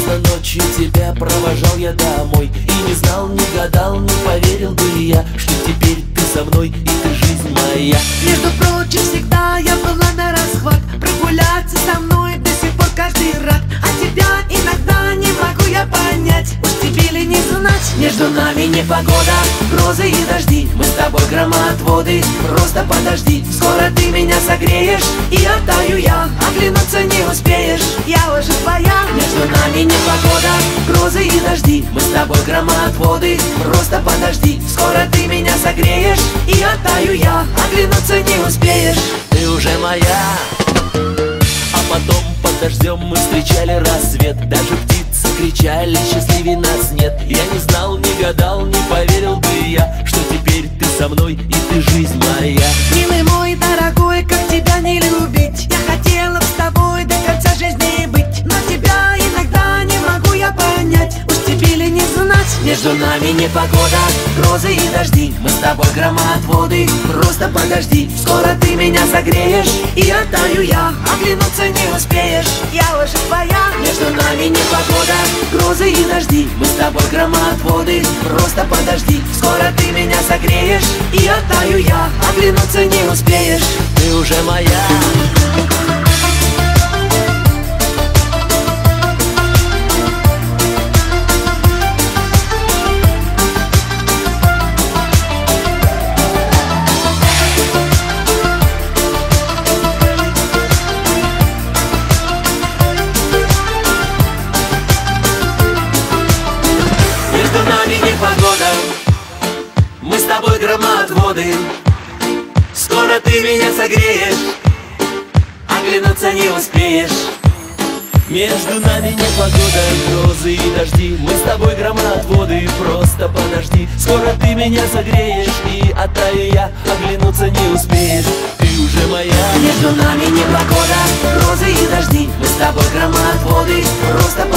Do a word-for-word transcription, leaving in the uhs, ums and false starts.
было ночью, тебя провожал я домой. И не знал, не гадал, не поверил бы я, что теперь ты со мной и ты жизнь моя. Между прочим, всегда я была на расхват. Прогуляться со мной до сих пор каждый рад. А тебя иногда не могу я понять. Уж тебе ли не знать? Между нами непогода, грозы и дожди. Мы с тобой громоотводы, просто подожди. Скоро ты меня согреешь, и оттаю я. Оглянуться не успеешь, я уже твоя. Между нами непогода, грозы и дожди. Мы с тобой громоотводы, просто подожди. Скоро ты меня согреешь, и оттаю я. Оглянуться не успеешь, ты уже моя. А потом под дождем мы встречали рассвет. Даже птицы кричали, счастливей нас нет. Я не знал, не гадал, не поверил бы я, что теперь ты со мной и ты жизнь моя. Милый мой, дорогой, как тебя не любить? Я хотела б с тобой до конца жизни быть, но тебя иногда не могу я понять. Уж тебе ли не знать? Между нами непогода, грозы и дожди. Мы с тобой громоотводы, просто подожди. Скоро ты меня согреешь, и оттаю я. Оглянуться не успеешь, я уже твоя. Между нами непогода, грозы и дожди. Мы с тобой громоотводы, просто подожди. Скоро ты меня согреешь, и оттаю я. Оглянуться не успеешь, ты уже моя. Непогода, мы с тобой громоотводы. Скоро ты меня согреешь, оглянуться не успеешь. Между нами непогода, грозы и дожди. Мы с тобой громоотводы, просто подожди. Скоро ты меня согреешь, и оттаю я. Оглянуться не успеешь, ты уже моя. Между нами непогода, грозы и дожди. Мы с тобой громоотводы, просто